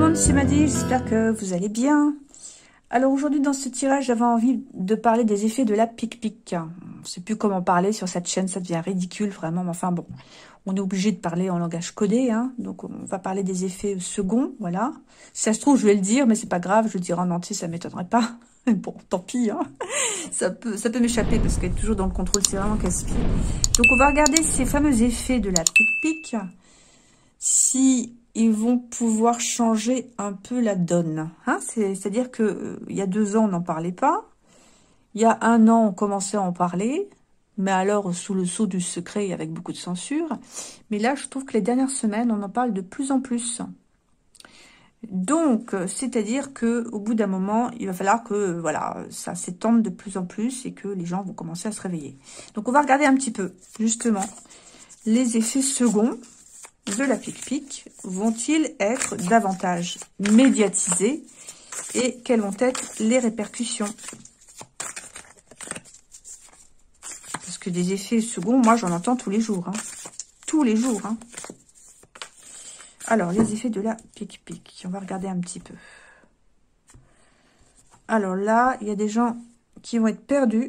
monde, c'est Maddy, j'espère que vous allez bien. Alors aujourd'hui dans ce tirage, j'avais envie de parler des effets de la pique-pique. On ne sait plus comment parler sur cette chaîne, ça devient ridicule vraiment, mais enfin bon, on est obligé de parler en langage codé, hein, donc on va parler des effets seconds, voilà. Si ça se trouve, je vais le dire, mais c'est pas grave, je le dirai en entier, ça m'étonnerait pas. Bon, tant pis, hein. Ça peut m'échapper parce qu'être toujours dans le contrôle, c'est vraiment casse-pied. Donc on va regarder ces fameux effets de la pique-pique, si ils vont pouvoir changer un peu la donne. Hein, c'est-à-dire que il y a 2 ans, on n'en parlait pas. Il y a 1 an, on commençait à en parler. Mais alors, sous le sceau du secret et avec beaucoup de censure. Mais là, je trouve que les dernières semaines, on en parle de plus en plus. Donc, c'est-à-dire que au bout d'un moment, il va falloir que voilà, ça s'étende de plus en plus et que les gens vont commencer à se réveiller. Donc, on va regarder un petit peu, justement, les effets seconds de la pique-pique vont-ils être davantage médiatisés et quelles vont être les répercussions? Parce que des effets seconds, moi j'en entends tous les jours. Hein. Tous les jours. Hein. Alors, les effets de la pique-pique. On va regarder un petit peu. Alors là, il y a des gens qui vont être perdus.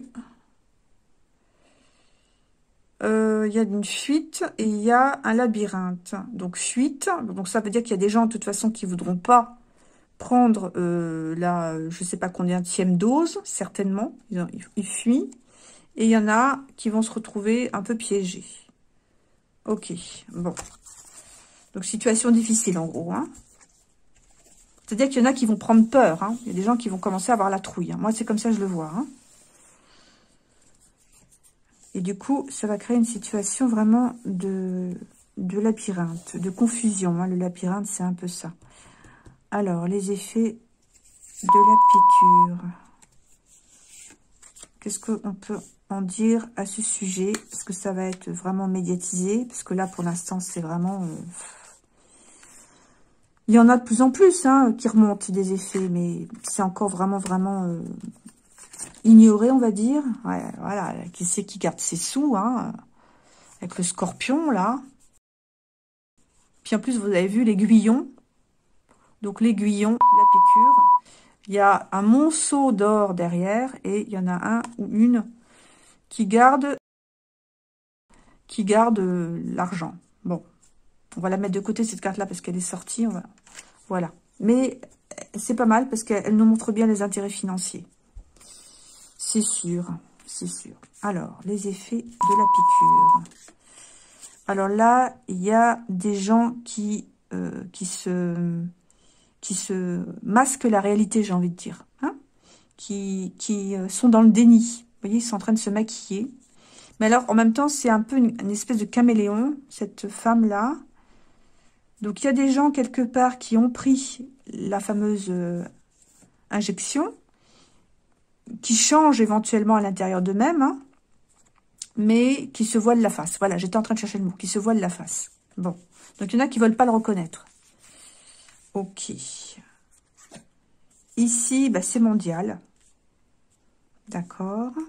Il y a une fuite et il y a un labyrinthe. Donc, fuite. Donc, ça veut dire qu'il y a des gens, de toute façon, qui voudront pas prendre la, je sais pas combienième dose, certainement. Ils fuient. Et il y en a qui vont se retrouver un peu piégés. Ok, bon. Donc, situation difficile, en gros. Hein. C'est-à-dire qu'il y en a qui vont prendre peur. Hein. Il y a des gens qui vont commencer à avoir la trouille. Hein. Moi, c'est comme ça que je le vois. Hein. Et du coup, ça va créer une situation vraiment de labyrinthe, de confusion. Hein. Le labyrinthe, c'est un peu ça. Alors, les effets de la piqûre. Qu'est-ce qu'on peut en dire à ce sujet? Est-ce que ça va être vraiment médiatisé? Parce que là, pour l'instant, c'est vraiment... Il y en a de plus en plus hein, qui remontent des effets, mais c'est encore vraiment ignoré, on va dire. Ouais, voilà, qui c'est qui garde ses sous, hein, avec le scorpion, là. Puis en plus, vous avez vu l'aiguillon. Donc l'aiguillon, la piqûre. Il y a un monceau d'or derrière et il y en a un ou une qui garde l'argent. Bon, on va la mettre de côté, cette carte-là, parce qu'elle est sortie. Voilà. Mais c'est pas mal parce qu'elle nous montre bien les intérêts financiers. C'est sûr, c'est sûr. Alors, les effets de la piqûre. Alors là, il y a des gens qui se masquent la réalité, j'ai envie de dire. Hein, qui sont dans le déni. Vous voyez, ils sont en train de se maquiller. Mais alors, en même temps, c'est un peu une espèce de caméléon, cette femme-là. Donc, il y a des gens, quelque part, qui ont pris la fameuse injection, qui changent éventuellement à l'intérieur d'eux-mêmes, hein, mais qui se voilent la face. Voilà, j'étais en train de chercher le mot, qui se voilent la face. Bon, donc il y en a qui ne veulent pas le reconnaître. Ok. Ici, bah, c'est mondial. D'accord.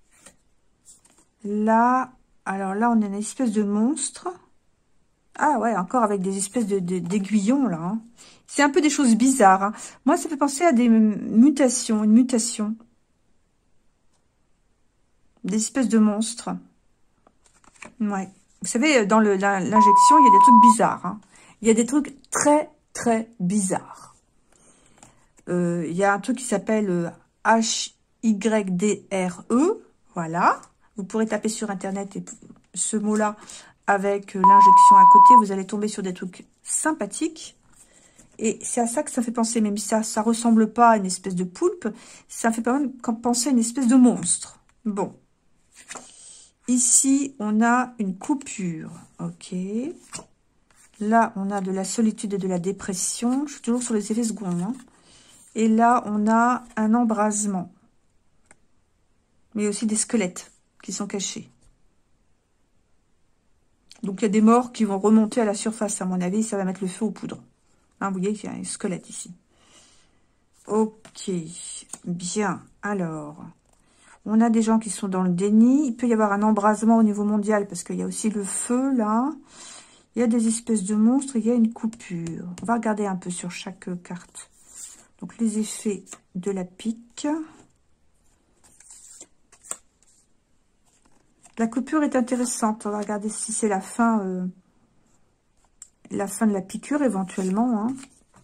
Là, alors là, on a une espèce de monstre. Ah ouais, encore avec des espèces d'aiguillons, là. Hein. C'est un peu des choses bizarres. Hein. Moi, ça fait penser à des mutations, une mutation. Des espèces de monstres. Ouais. Vous savez, dans l'injection, il y a des trucs bizarres. Hein. Il y a des trucs très bizarres. Il y a un truc qui s'appelle HYDRE. Voilà. Vous pourrez taper sur Internet et ce mot-là avec l'injection à côté. Vous allez tomber sur des trucs sympathiques. Et c'est à ça que ça fait penser. Même si ça ressemble pas à une espèce de poulpe, ça fait quand même penser à une espèce de monstre. Bon. Ici, on a une coupure. Ok. Là, on a de la solitude et de la dépression. Je suis toujours sur les effets seconds. Hein. Et là, on a un embrasement. Mais aussi des squelettes qui sont cachés. Donc, il y a des morts qui vont remonter à la surface, à mon avis. Ça va mettre le feu aux poudres. Hein, vous voyez qu'il y a un squelette ici. Ok. Bien. Alors... On a des gens qui sont dans le déni. Il peut y avoir un embrasement au niveau mondial parce qu'il y a aussi le feu, là. Il y a des espèces de monstres, il y a une coupure. On va regarder un peu sur chaque carte. Donc, les effets de la pique. La coupure est intéressante. On va regarder si c'est la fin de la piqûre, éventuellement. Hein.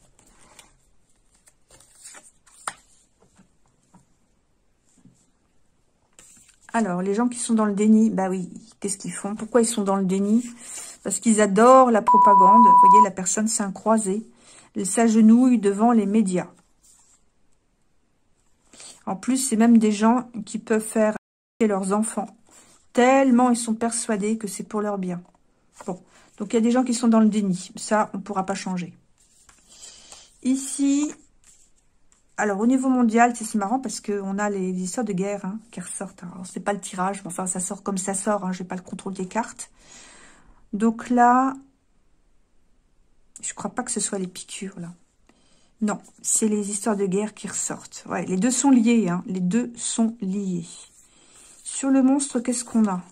Alors, les gens qui sont dans le déni, bah oui, qu'est-ce qu'ils font? Pourquoi ils sont dans le déni? Parce qu'ils adorent la propagande. Vous voyez, la personne s'est croisée. Elle s'agenouille devant les médias. En plus, c'est même des gens qui peuvent faire leurs enfants. Tellement ils sont persuadés que c'est pour leur bien. Bon, donc il y a des gens qui sont dans le déni. Ça, on ne pourra pas changer. Ici, alors au niveau mondial, c'est marrant parce qu'on a les histoires de guerre hein, qui ressortent. Alors, c'est pas le tirage, mais enfin, ça sort comme ça sort. Hein, je n'ai pas le contrôle des cartes. Donc là, je crois pas que ce soit les piqûres, là. Non, c'est les histoires de guerre qui ressortent. Ouais, les deux sont liés, hein. Les deux sont liés. Sur le monstre, qu'est-ce qu'on a?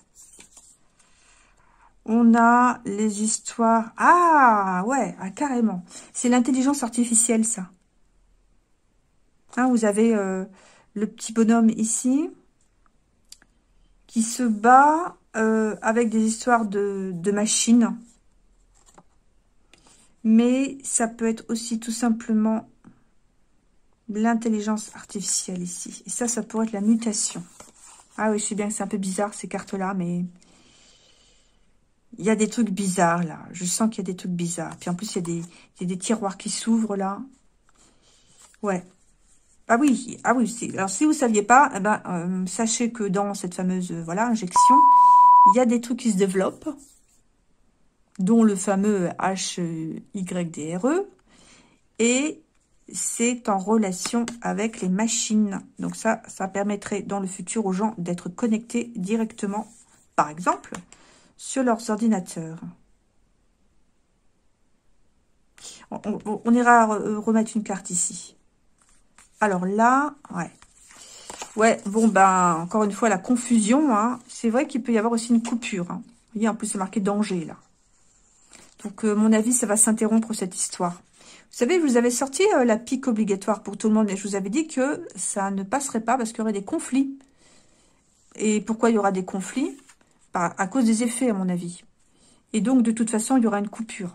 On a les histoires... Ah, ouais, ah, carrément. C'est l'intelligence artificielle, ça. Hein, vous avez le petit bonhomme ici qui se bat avec des histoires de machines. Mais ça peut être aussi tout simplement l'intelligence artificielle ici. Et ça pourrait être la mutation. Ah oui, je sais bien que c'est un peu bizarre ces cartes-là, mais il y a des trucs bizarres là. Je sens qu'il y a des trucs bizarres. Puis en plus, il y a des tiroirs qui s'ouvrent là. Ouais. Ah oui. Alors si vous ne saviez pas, eh ben, sachez que dans cette fameuse voilà injection, il y a des trucs qui se développent, dont le fameux HYDRE. Et c'est en relation avec les machines. Donc ça permettrait dans le futur aux gens d'être connectés directement, par exemple, sur leurs ordinateurs. On ira remettre une carte ici. Alors là, ouais. Ouais, bon, ben, encore une fois, la confusion, hein. C'est vrai qu'il peut y avoir aussi une coupure. Hein. Vous voyez, en plus, c'est marqué danger, là. Donc, mon avis, ça va s'interrompre, cette histoire. Vous savez, je vous avais sorti la pique obligatoire pour tout le monde, mais je vous avais dit que ça ne passerait pas parce qu'il y aurait des conflits. Et pourquoi il y aura des conflits? À cause des effets, à mon avis. Et donc, de toute façon, il y aura une coupure.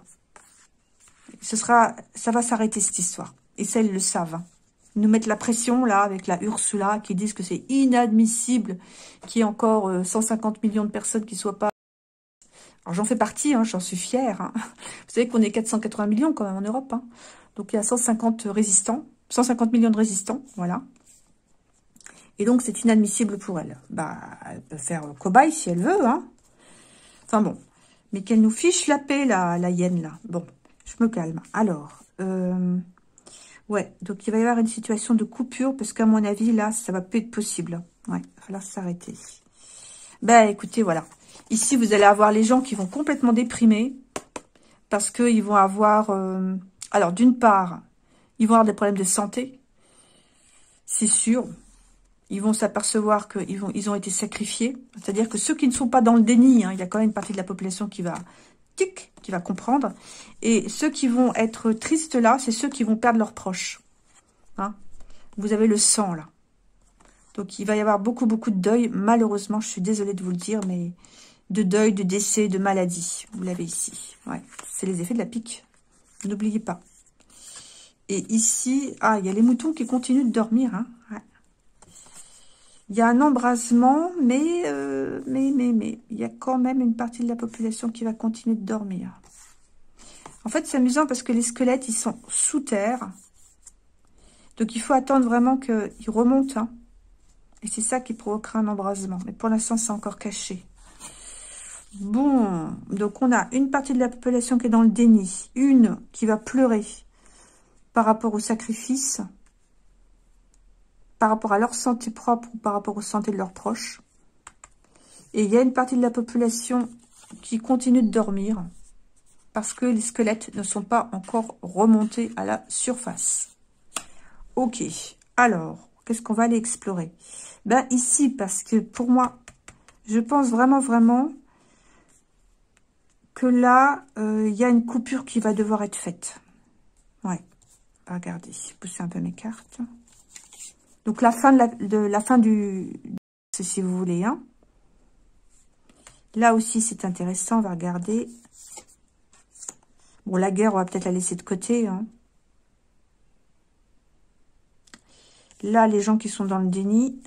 Ça va s'arrêter, cette histoire. Et ça, ils le savent. Hein. Ils nous mettent la pression, là, avec la Ursula, qui disent que c'est inadmissible qu'il y ait encore 150 millions de personnes qui ne soient pas... Alors, j'en fais partie, hein, j'en suis fière. Hein. Vous savez qu'on est 480 millions, quand même, en Europe. Hein. Donc, il y a 150 résistants, 150 millions de résistants, voilà. Et donc, c'est inadmissible pour elle. Bah, elle peut faire cobaye si elle veut, hein. Enfin, bon. Mais qu'elle nous fiche la paix, la hyène, là. Bon, je me calme. Alors, ouais, donc il va y avoir une situation de coupure, parce qu'à mon avis, là, ça va plus être possible. Ouais, il va falloir s'arrêter. Ben, écoutez, voilà. Ici, vous allez avoir les gens qui vont complètement déprimer, parce qu'ils vont avoir... alors, d'une part, ils vont avoir des problèmes de santé, c'est sûr. Ils vont s'apercevoir qu'ils ont été sacrifiés. C'est-à-dire que ceux qui ne sont pas dans le déni, hein, il y a quand même une partie de la population qui va comprendre. Et ceux qui vont être tristes là, c'est ceux qui vont perdre leurs proches. Hein. Vous avez le sang là. Donc il va y avoir beaucoup de deuil. Malheureusement, je suis désolée de vous le dire, mais de deuil, de décès, de maladie. Vous l'avez ici. Ouais, c'est les effets de la pique. N'oubliez pas. Et ici, ah, il y a les moutons qui continuent de dormir. Hein. Ouais. Il y a un embrasement, mais il y a quand même une partie de la population qui va continuer de dormir. En fait, c'est amusant parce que les squelettes, ils sont sous terre. Donc, il faut attendre vraiment qu'ils remontent. Hein. Et c'est ça qui provoquera un embrasement. Mais pour l'instant, c'est encore caché. Bon, donc on a une partie de la population qui est dans le déni. Une qui va pleurer par rapport au sacrifice, par rapport à leur santé propre ou par rapport aux santé de leurs proches. Et il y a une partie de la population qui continue de dormir parce que les squelettes ne sont pas encore remontés à la surface. Ok, alors, qu'est-ce qu'on va aller explorer? Ben ici, parce que pour moi, je pense vraiment que là, il y a une coupure qui va devoir être faite. Ouais, regardez, pousser un peu mes cartes. Donc la fin la fin du si vous voulez, hein. Là aussi, c'est intéressant, on va regarder. Bon, la guerre, on va peut-être la laisser de côté, hein. Là, les gens qui sont dans le déni.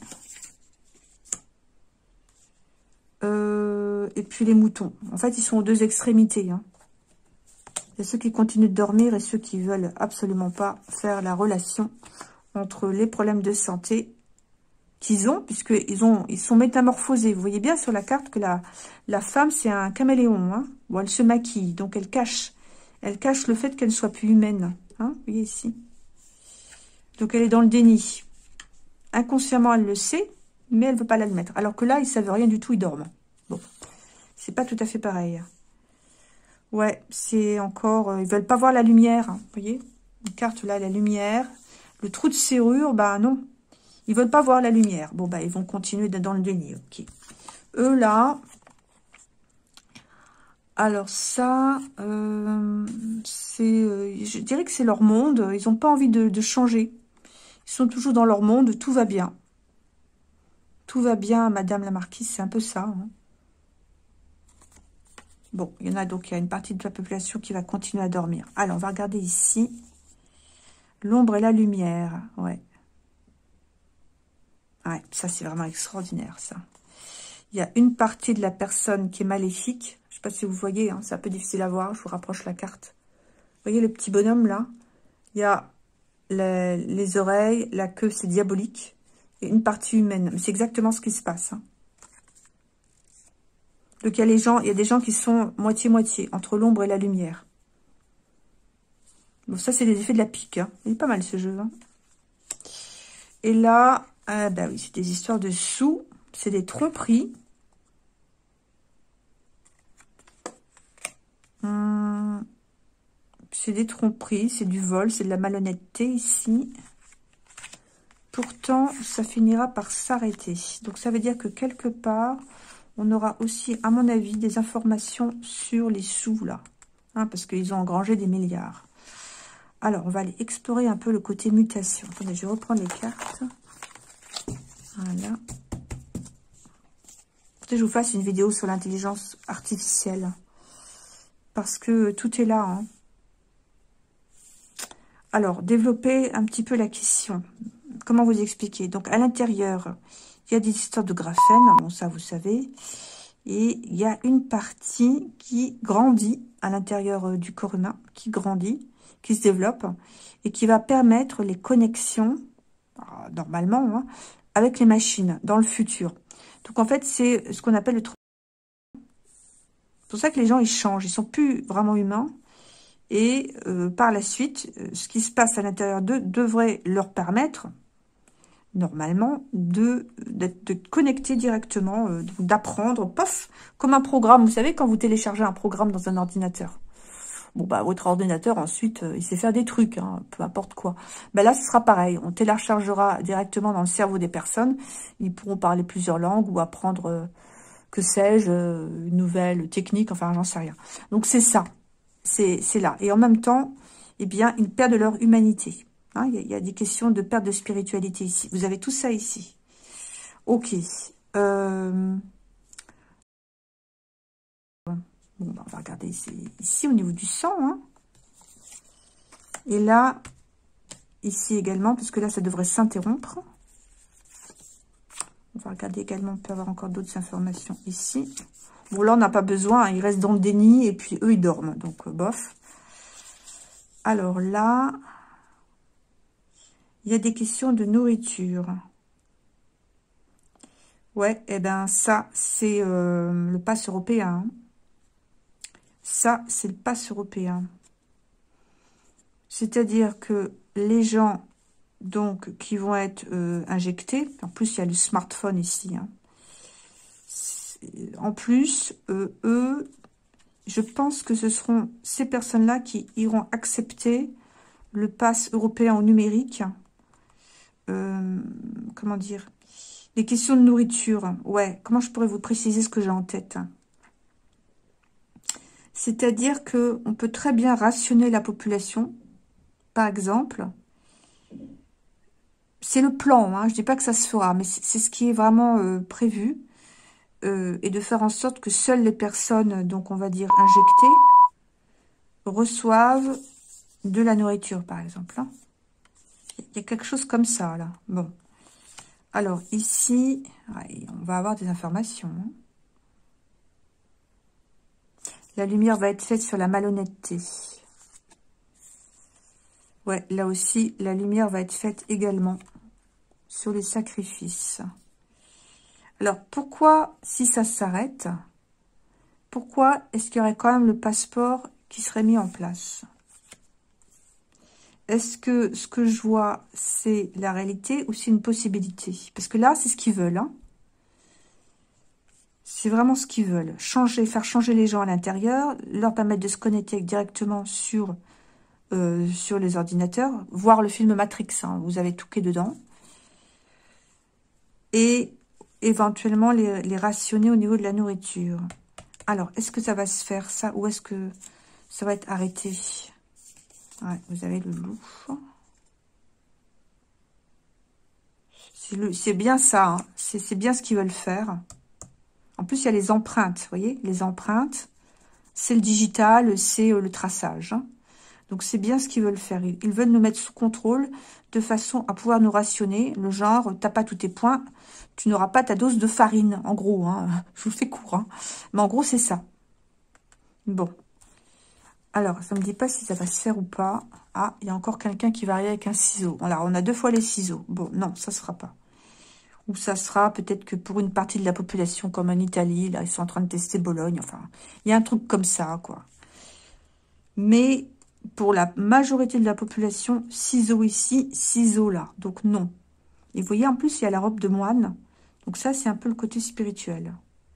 Et puis les moutons. En fait, ils sont aux deux extrémités, hein. Il y a ceux qui continuent de dormir et ceux qui veulent absolument pas faire la relation entre les problèmes de santé qu'ils ont, puisqu'ils sont métamorphosés. Vous voyez bien sur la carte que la femme, c'est un caméléon, hein. Bon, elle se maquille, donc elle cache le fait qu'elle ne soit plus humaine, hein. Vous voyez ici. Donc elle est dans le déni. Inconsciemment, elle le sait, mais elle ne veut pas l'admettre. Alors que là, ils ne savent rien du tout, ils dorment. Bon, c'est pas tout à fait pareil. Ouais, c'est encore... ils veulent pas voir la lumière, hein, vous voyez. Une carte là, la lumière. Le trou de serrure, bah non. Ils veulent pas voir la lumière. Bon, bah ils vont continuer d'être dans le déni, ok. Eux là... Alors ça, je dirais que c'est leur monde. Ils n'ont pas envie de changer. Ils sont toujours dans leur monde, tout va bien. Tout va bien, Madame la Marquise, c'est un peu ça, hein. Bon, il y en a donc, il y a une partie de la population qui va continuer à dormir. Alors, on va regarder ici. L'ombre et la lumière, ouais. Ouais, ça c'est vraiment extraordinaire, ça. Il y a une partie de la personne qui est maléfique. Je ne sais pas si vous voyez, hein, c'est un peu difficile à voir. Je vous rapproche la carte. Vous voyez le petit bonhomme, là? Il y a les oreilles, la queue, c'est diabolique. Et une partie humaine. Mais c'est exactement ce qui se passe, hein. Donc il y a des gens qui sont moitié-moitié, entre l'ombre et la lumière. Bon, ça c'est des effets de la pique, hein. Il est pas mal ce jeu, hein. Et là, bah oui, c'est des histoires de sous, c'est des tromperies. C'est des tromperies, c'est du vol, c'est de la malhonnêteté ici. Pourtant, ça finira par s'arrêter. Donc ça veut dire que quelque part... On aura aussi, à mon avis, des informations sur les sous, là. Hein, parce qu'ils ont engrangé des milliards. Alors, on va aller explorer un peu le côté mutation. Attendez, je vais reprendre les cartes. Voilà. Peut-être que je vous fasse une vidéo sur l'intelligence artificielle. Parce que tout est là, hein. Alors, développer un petit peu la question. Comment vous expliquer? Donc, à l'intérieur... Il y a des histoires de graphène, bon ça vous savez, et il y a une partie qui grandit à l'intérieur du corps humain, qui grandit, qui se développe, et qui va permettre les connexions, normalement, hein, avec les machines dans le futur. Donc en fait, c'est ce qu'on appelle le... C'est pour ça que les gens, ils changent, ils sont plus vraiment humains, et par la suite, ce qui se passe à l'intérieur d'eux devrait leur permettre... normalement, de connecter directement, d'apprendre, pof, comme un programme. Vous savez, quand vous téléchargez un programme dans un ordinateur, bon, bah, votre ordinateur, ensuite, il sait faire des trucs, hein, peu importe quoi. Ben là, ce sera pareil. On téléchargera directement dans le cerveau des personnes. Ils pourront parler plusieurs langues ou apprendre, que sais-je, une nouvelle technique, enfin, j'en sais rien. Donc, c'est ça. C'est là. Et en même temps, eh bien, ils perdent leur humanité. Hein, il y a des questions de perte de spiritualité ici. Vous avez tout ça ici. Ok. Bon, bah, on va regarder ici au niveau du sang, hein. Et là, ici également, parce que là, ça devrait s'interrompre. On va regarder également, on peut avoir encore d'autres informations ici. Bon, là, on n'a pas besoin, hein, ils restent dans le déni, et puis eux, ils dorment. Donc, bof. Alors là... il y a des questions de nourriture. Ouais, et ben ça, c'est le pass européen. Ça, c'est le pass européen. C'est-à-dire que les gens, donc, qui vont être injectés, en plus, il y a le smartphone ici, hein. En plus, eux, je pense que ce seront ces personnes-là qui iront accepter le pass européen au numérique. Comment dire? Les questions de nourriture, ouais. Comment je pourrais vous préciser ce que j'ai en tête? C'est-à-dire que on peut très bien rationner la population, par exemple. C'est le plan, hein, je dis pas que ça se fera, mais c'est ce qui est vraiment prévu. Et de faire en sorte que seules les personnes, donc on va dire injectées, reçoivent de la nourriture, par exemple. Hein. Il y a quelque chose comme ça, là. Bon. Alors, ici, ouais, on va avoir des informations. Hein. La lumière va être faite sur la malhonnêteté. Ouais, là aussi, la lumière va être faite également sur les sacrifices. Alors, pourquoi, si ça s'arrête, pourquoi est-ce qu'il y aurait quand même le passeport qui serait mis en place? Est-ce que ce que je vois, c'est la réalité ou c'est une possibilité? Parce que là, c'est ce qu'ils veulent. Hein. C'est vraiment ce qu'ils veulent. Changer, faire changer les gens à l'intérieur, leur permettre de se connecter directement sur les ordinateurs, voir le film Matrix. Hein, vous avez tout qui est dedans. Et éventuellement les rationner au niveau de la nourriture. Alors, est-ce que ça va se faire, ça, ou est-ce que ça va être arrêté? Ouais, vous avez le loup. C'est bien ça, hein. C'est bien ce qu'ils veulent faire. En plus, il y a les empreintes, vous voyez, les empreintes, c'est le digital, c'est le traçage. Hein. Donc, c'est bien ce qu'ils veulent faire. Ils veulent nous mettre sous contrôle de façon à pouvoir nous rationner. Le genre, t'as pas tous tes points, tu n'auras pas ta dose de farine, en gros. Hein. Je vous le fais court. Hein. Mais en gros, c'est ça. Bon. Alors, ça me dit pas si ça va se faire ou pas. Ah, il y a encore quelqu'un qui va arriver avec un ciseau. Alors, on a 2 fois les ciseaux. Bon, non, ça se fera pas. Ou ça sera peut-être que pour une partie de la population, comme en Italie, là, ils sont en train de tester Bologne. Enfin, il y a un truc comme ça, quoi. Mais pour la majorité de la population, ciseaux ici, ciseaux là. Donc, non. Et vous voyez, en plus, il y a la robe de moine. Donc ça, c'est un peu le côté spirituel.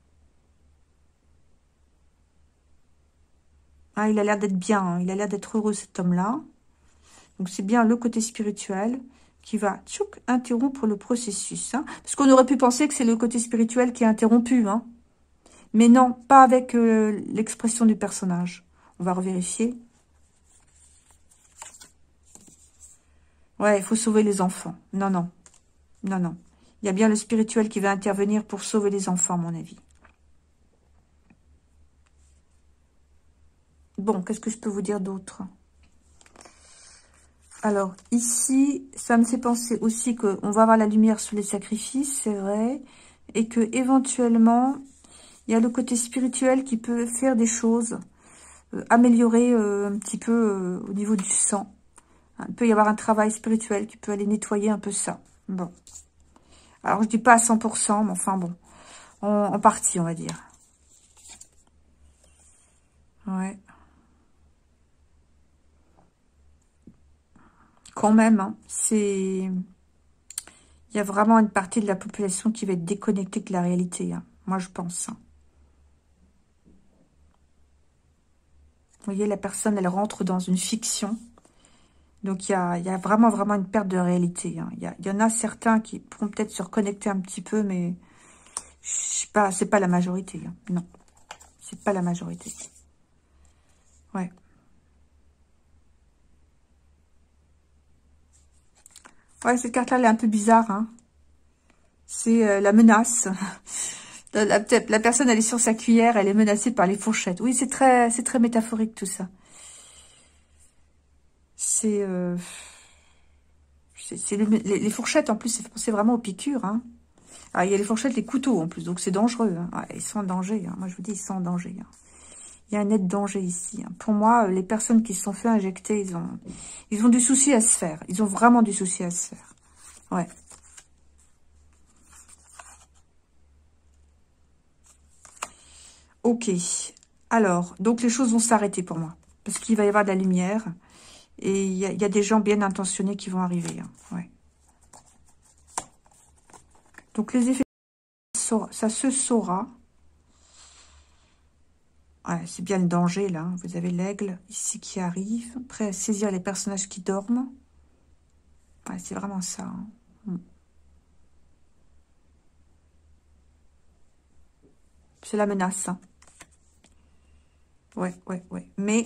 Ah, il a l'air d'être bien. Hein. Il a l'air d'être heureux, cet homme-là. Donc, c'est bien le côté spirituel qui va tchouk, interrompre le processus. Hein. Parce qu'on aurait pu penser que c'est le côté spirituel qui est interrompu. Hein. Mais non, pas avec l'expression du personnage. On va revérifier. Ouais, il faut sauver les enfants. Non, non. Non, non. Il y a bien le spirituel qui va intervenir pour sauver les enfants, à mon avis. Bon, qu'est-ce que je peux vous dire d'autre? Alors, ici, ça me fait penser aussi qu'on va avoir la lumière sous les sacrifices, c'est vrai. Et que éventuellement, il y a le côté spirituel qui peut faire des choses, améliorer un petit peu au niveau du sang. Il peut y avoir un travail spirituel qui peut aller nettoyer un peu ça. Bon. Alors, je dis pas à 100%, mais enfin bon. En partie, on va dire. Ouais. Quand même, hein, c'est... Il y a vraiment une partie de la population qui va être déconnectée de la réalité. Hein. Moi, je pense. Hein. Vous voyez, la personne, elle rentre dans une fiction. Donc, il y a vraiment, vraiment une perte de réalité. Hein. Il y en a certains qui pourront peut-être se reconnecter un petit peu, mais c'est pas la majorité. Hein. Non, c'est pas la majorité. Ouais. Ouais, cette carte-là, elle est un peu bizarre. Hein. C'est la menace. La personne, elle est sur sa cuillère, elle est menacée par les fourchettes. Oui, c'est très métaphorique, tout ça. C'est les fourchettes, en plus, ça fait penser vraiment aux piqûres. Hein. Ah, il y a les fourchettes, les couteaux, en plus, donc c'est dangereux. Hein. Ouais, ils sont en danger. Hein. Moi, je vous dis, ils sont en danger. Hein. Il y a un net danger ici. Hein. Pour moi, les personnes qui se sont fait injecter, ils ont du souci à se faire. Ils ont vraiment du souci à se faire. Ouais. Ok. Alors, donc les choses vont s'arrêter pour moi. Parce qu'il va y avoir de la lumière. Et il y a des gens bien intentionnés qui vont arriver. Hein. Ouais. Donc les effets, ça se saura. Ouais, c'est bien le danger, là. Hein. Vous avez l'aigle ici qui arrive. Prêt à saisir les personnages qui dorment. Ouais, c'est vraiment ça. Hein. C'est la menace. Hein. Ouais, ouais, ouais. Mais...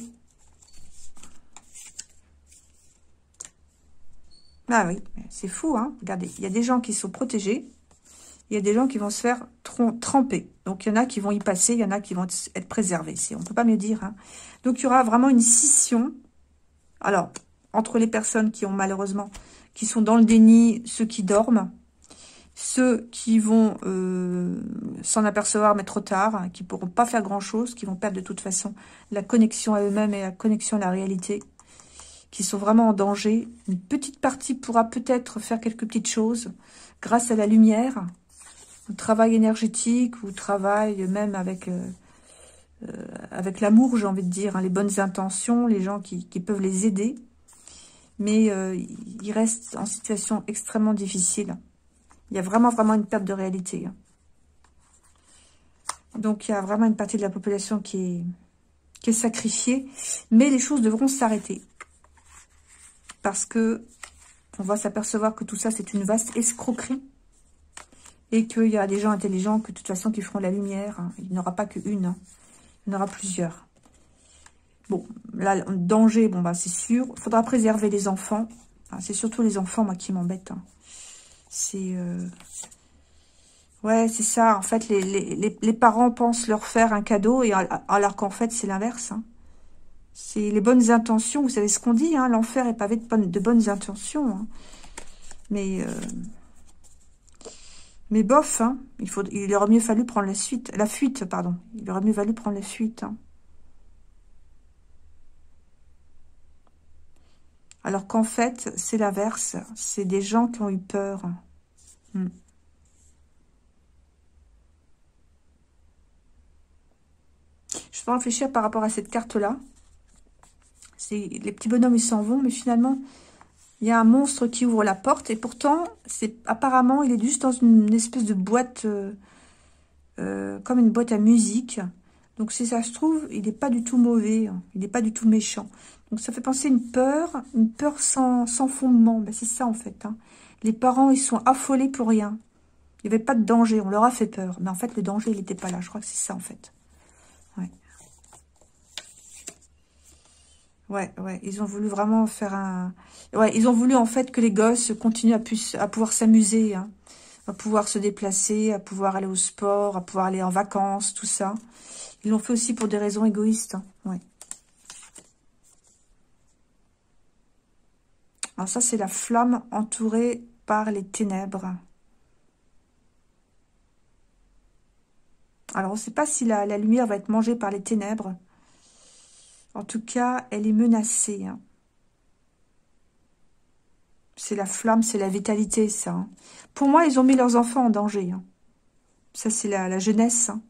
Ah oui, c'est fou, hein. Regardez, il y a des gens qui sont protégés. Il y a des gens qui vont se faire tremper. Donc, il y en a qui vont y passer, il y en a qui vont être préservés. On ne peut pas mieux dire, hein. Donc, il y aura vraiment une scission. Alors, entre les personnes qui ont malheureusement, qui sont dans le déni, ceux qui dorment, ceux qui vont s'en apercevoir, mais trop tard, hein, qui pourront pas faire grand-chose, qui vont perdre de toute façon la connexion à eux-mêmes et la connexion à la réalité, qui sont vraiment en danger. Une petite partie pourra peut-être faire quelques petites choses grâce à la lumière, au travail énergétique, ou travail même avec l'amour, j'ai envie de dire, hein, les bonnes intentions, les gens qui peuvent les aider. Mais ils restent en situation extrêmement difficile. Il y a vraiment, vraiment une perte de réalité. Donc, il y a vraiment une partie de la population qui est sacrifiée. Mais les choses devront s'arrêter. Parce que on va s'apercevoir que tout ça, c'est une vaste escroquerie. Et qu'il y a des gens intelligents, que de toute façon, qui feront la lumière. Il n'y aura pas qu'une. Il y en aura plusieurs. Bon, là, danger, bon, bah, c'est sûr. Il faudra préserver les enfants. Enfin, c'est surtout les enfants, moi, qui m'embêtent. C'est... Ouais, c'est ça. En fait, les parents pensent leur faire un cadeau, et alors qu'en fait, c'est l'inverse. Hein. C'est les bonnes intentions. Vous savez ce qu'on dit, hein, l'enfer est pavé de bonnes intentions. Hein. Mais bof, hein, il aurait mieux fallu prendre la fuite, pardon. Il aurait mieux valu prendre la fuite. Hein. Alors qu'en fait, c'est l'inverse. C'est des gens qui ont eu peur. Hmm. Je peux réfléchir par rapport à cette carte-là. Les petits bonhommes, ils s'en vont, mais finalement, il y a un monstre qui ouvre la porte. Et pourtant, apparemment, il est juste dans une espèce de boîte, comme une boîte à musique. Donc, si ça se trouve, il n'est pas du tout mauvais. Hein. Il n'est pas du tout méchant. Donc, ça fait penser une peur sans fondement. Ben, c'est ça, en fait. Hein. Les parents, ils sont affolés pour rien. Il n'y avait pas de danger. On leur a fait peur. Mais en fait, le danger, il n'était pas là. Je crois que c'est ça, en fait. Ouais. Ouais, ouais, ils ont voulu vraiment faire un... Ouais, ils ont voulu en fait que les gosses continuent à pouvoir s'amuser, hein, à pouvoir se déplacer, à pouvoir aller au sport, à pouvoir aller en vacances, tout ça. Ils l'ont fait aussi pour des raisons égoïstes, hein, ouais. Alors ça, c'est la flamme entourée par les ténèbres. Alors, on ne sait pas si la lumière va être mangée par les ténèbres. En tout cas, elle est menacée, hein. C'est la flamme, c'est la vitalité, ça. Hein. Pour moi, ils ont mis leurs enfants en danger. Hein. Ça, c'est la jeunesse. Hein.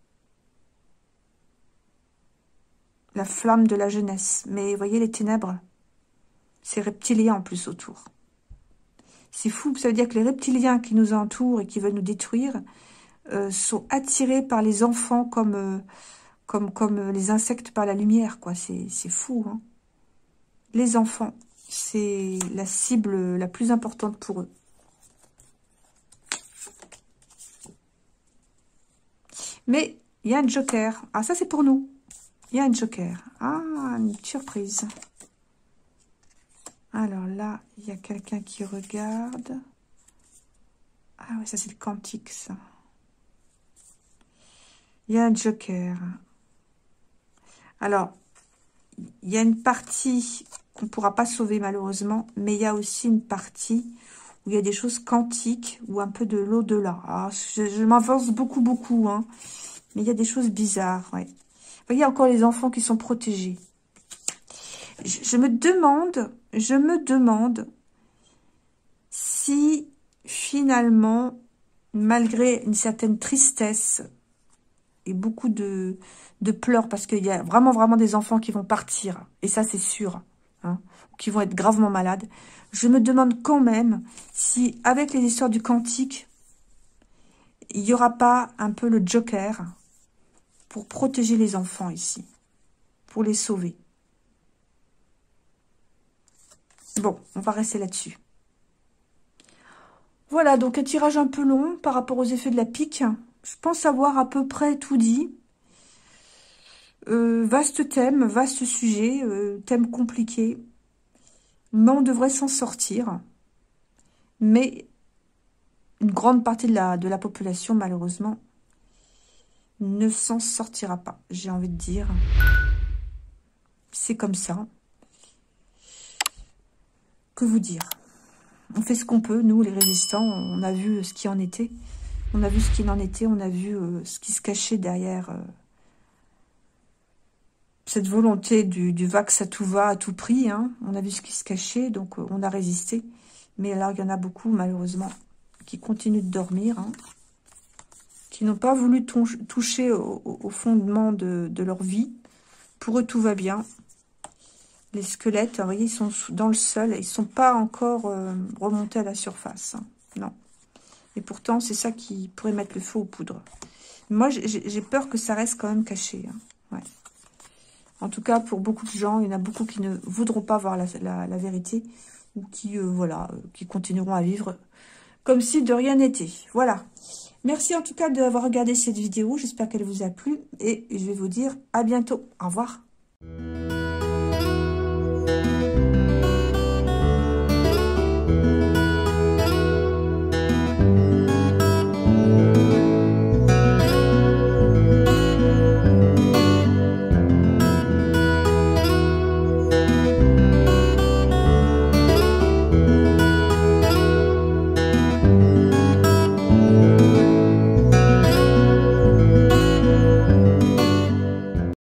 La flamme de la jeunesse. Mais vous voyez, les ténèbres, c'est reptilien en plus autour. C'est fou, ça veut dire que les reptiliens qui nous entourent et qui veulent nous détruire sont attirés par les enfants comme les insectes par la lumière, quoi. C'est fou, hein. Les enfants, c'est la cible la plus importante pour eux. Mais il y a un joker. Ah, ça, c'est pour nous. Il y a un joker. Ah, une surprise. Alors là, il y a quelqu'un qui regarde. Ah oui, ça, c'est le quantique, ça. Il y a un joker. Alors, il y a une partie qu'on ne pourra pas sauver, malheureusement. Mais il y a aussi une partie où il y a des choses quantiques ou un peu de l'au-delà. Ah, je m'avance beaucoup, beaucoup, hein. Mais il y a des choses bizarres, ouais. Vous voyez encore les enfants qui sont protégés. Je me demande si finalement, malgré une certaine tristesse et beaucoup de pleurs, parce qu'il y a vraiment, vraiment des enfants qui vont partir, et ça c'est sûr, hein, qui vont être gravement malades, je me demande quand même si, avec les histoires du quantique, il n'y aura pas un peu le joker pour protéger les enfants ici, pour les sauver. Bon, on va rester là-dessus. Voilà, donc un tirage un peu long par rapport aux effets de la pique. Je pense avoir à peu près tout dit. Vaste thème, vaste sujet, thème compliqué. Mais on devrait s'en sortir. Mais une grande partie de la population, malheureusement, ne s'en sortira pas, j'ai envie de dire. C'est comme ça. Que vous dire? On fait ce qu'on peut, nous, les résistants. On a vu ce qui en était. On a vu ce qu'il en était. On a vu ce qui se cachait derrière cette volonté du vax à tout va, à tout prix. Hein. On a vu ce qui se cachait, donc on a résisté. Mais là, il y en a beaucoup, malheureusement, qui continuent de dormir, hein, qui n'ont pas voulu toucher au fondement de leur vie. Pour eux, tout va bien. Les squelettes, vous voyez, ils sont dans le sol. Ils ne sont pas encore remontés à la surface. Hein. Non. Et pourtant, c'est ça qui pourrait mettre le feu aux poudres. Moi, j'ai peur que ça reste quand même caché. Hein. Ouais. En tout cas, pour beaucoup de gens, il y en a beaucoup qui ne voudront pas voir la vérité. Ou qui, voilà, qui continueront à vivre comme si de rien n'était. Voilà. Merci en tout cas d'avoir regardé cette vidéo. J'espère qu'elle vous a plu. Et je vais vous dire à bientôt. Au revoir.